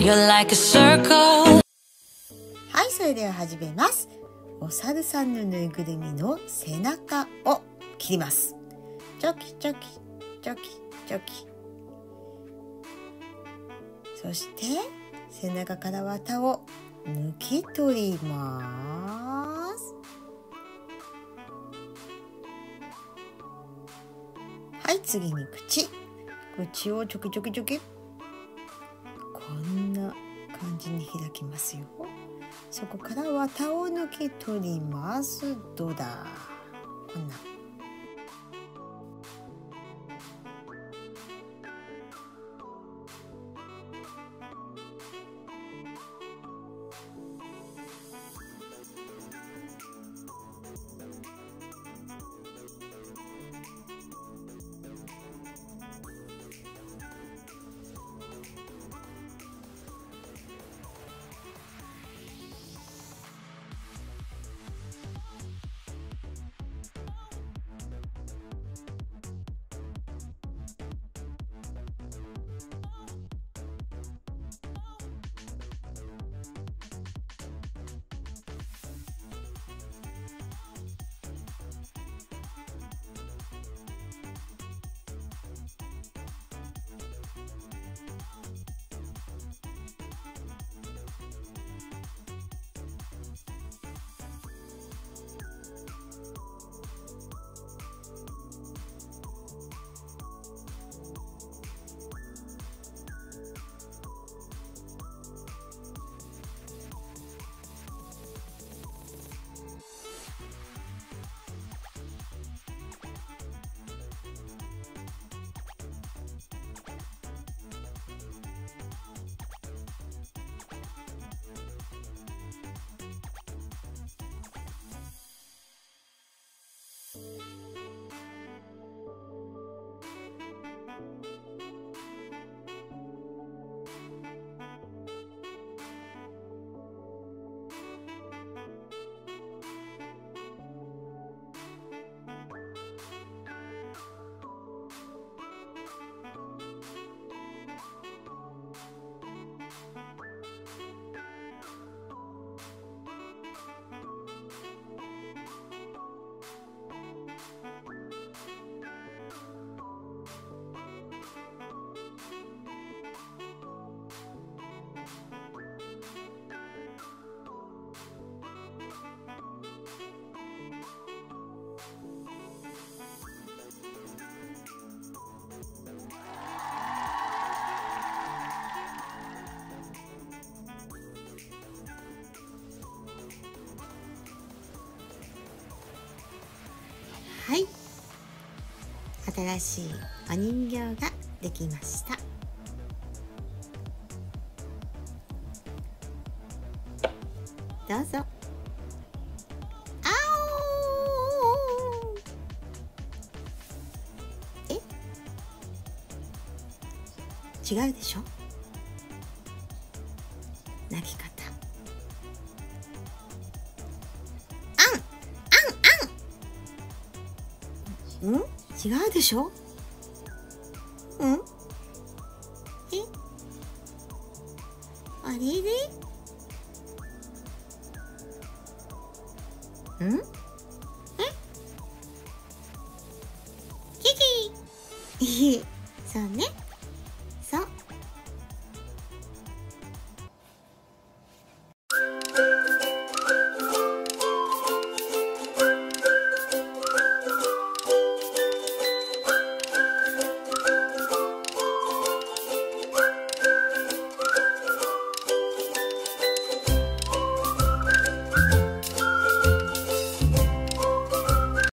You're like a circle。 はい、それでは始めます。お猿さんのぬいぐるみの背中を切ります。チョキチョキチョキチョキ。そして背中から綿を抜き取ります。はい、次に口をチョキチョキチョキ。こんな感じに開きますよ。そこから綿を抜き取ります。どうだ？こんな。はい、新しいお人形ができました。どうぞ。あおー。違うでしょ、泣き方。違うでしょ。あれれ。キキ